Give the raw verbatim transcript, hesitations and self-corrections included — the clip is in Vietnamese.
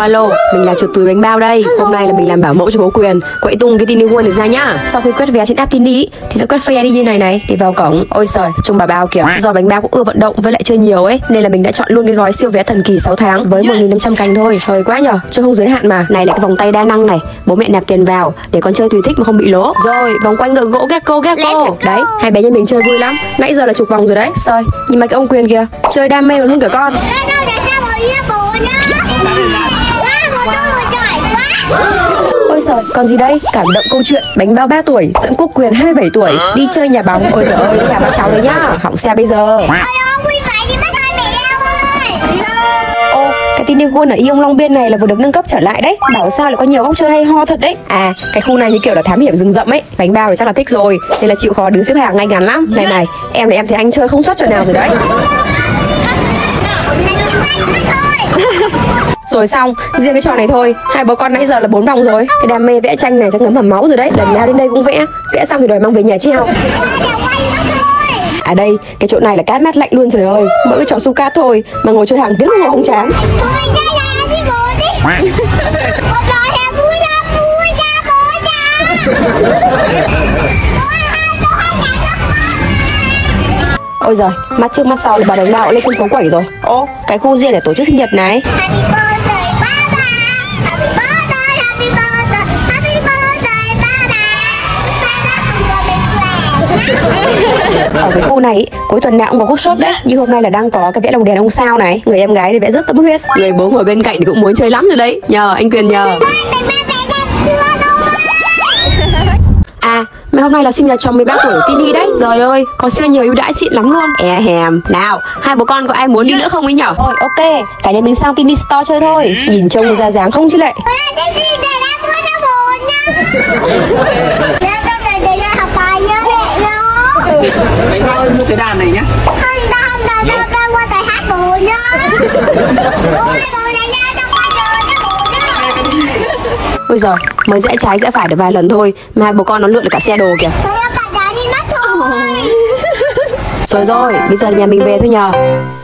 alo, mình là chuột túi bánh bao đây. Hôm nay là mình làm bảo mẫu cho bố Quyền quậy tung cái Tiny World này ra nhá. Sau khi quét vé trên app Tiny thì sẽ quét phe đi như này này để vào cổng. Ôi trời, trông bà bao kìa. Do bánh bao cũng ưa vận động với lại chơi nhiều ấy, nên là mình đã chọn luôn cái gói siêu vé thần kỳ sáu tháng với một nghìn năm trăm cành thôi. Hơi quá nhở, chơi không giới hạn mà. Này là cái vòng tay đa năng này, bố mẹ nạp tiền vào để con chơi tùy thích mà không bị lố. Rồi vòng quanh ngựa gỗ gecko gecko. Đấy, hai bé nhà mình chơi vui lắm. Nãy giờ là chục vòng rồi đấy. Rồi, nhìn mặt cái ông Quyền kìa, chơi đam mê còn hơn cả con. Ôi giời, còn gì đây? Cảm động câu chuyện bánh bao ba tuổi dẫn Quốc Quyền hai mươi bảy tuổi đi chơi nhà bóng. Ôi giời ơi, xe bác cháu đấy nhá, hỏng xe bây giờ. Ô, cái Tiny World ở Y Ông Long Biên này là vừa được nâng cấp trở lại đấy. Bảo sao lại có nhiều góc chơi hay ho thật đấy. À, cái khu này như kiểu là thám hiểm rừng rậm ấy. Bánh bao thì chắc là thích rồi, nên là chịu khó đứng xếp hàng ngay ngắn lắm. Này này, em này em thấy anh chơi không sót chỗ nào rồi đấy. Rồi xong, riêng cái trò này thôi, hai bố con nãy giờ là bốn vòng rồi. Cái đam mê vẽ tranh này chắc ngấm vào máu rồi đấy. Lần nào đến đây cũng vẽ, vẽ xong thì đòi mang về nhà treo. À đây, cái chỗ này là cát mát lạnh luôn, trời ơi. Mỗi cái trò su cát thôi mà ngồi chơi hàng tiếng đồng hồ không chán. Ôi giời, mắt trước mắt sau là bà bánh bao lên sân khấu quẩy rồi. Ô, cái khu riêng để tổ chức sinh nhật này. Ở cái khu này cuối tuần nào cũng có workshop đấy. Như hôm nay là đang có cái vẽ lồng đèn ông sao này. Người em gái thì vẽ rất tâm huyết. Người bố ngồi bên cạnh thì cũng muốn chơi lắm rồi đấy. Nhờ anh Quyền nhờ. À, mà hôm nay là sinh nhật tròn mười ba tuổi Tiny đấy. Trời ơi, có siêu nhiều ưu đãi xịn lắm luôn. E hèm. Nào, hai bố con có ai muốn đi nữa không ấy nhở? Ôi ok, cả nhà mình sang Tiny Store chơi thôi. Nhìn trông ra dáng không chứ lệ. Bánh bao ơi, mua cái đàn này nhá. Không, không, không, không, con mua cái hát bù nhá. Ôi giời, mới rẽ trái rẽ phải được vài lần thôi mà hai bố con nó lượn được cả xe đồ kìa. Thôi, bạn đã đi mất rồi. Rồi rồi, bây giờ nhà mình về thôi nhờ.